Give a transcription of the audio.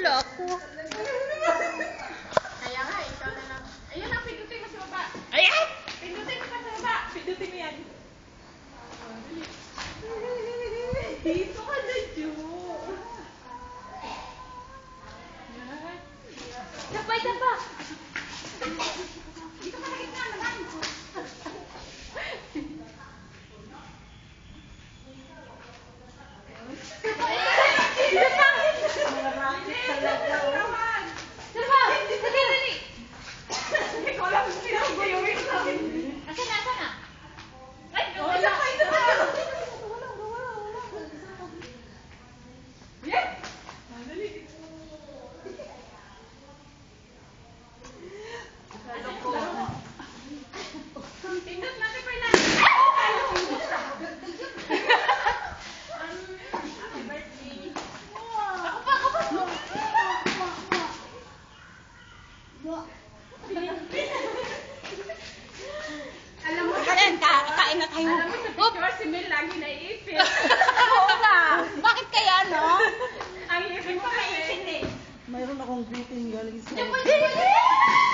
Wala ako. Kaya nga, ikaw na lang. Ayun na, pindutin mo sa baba. Ayan! Pindutin mo pa sa baba. Pindutin mo yan. Dito ka na, Jo. Sabay na ba? Dito ka na gitna naman. Alam mo, kain na tayo. Alam mo sa picture, si Mel lagi naiipit. Oo nga. Bakit kaya, no? Ang ipit pa kaipit eh. Mayroon akong greeting galing sa... Hindi!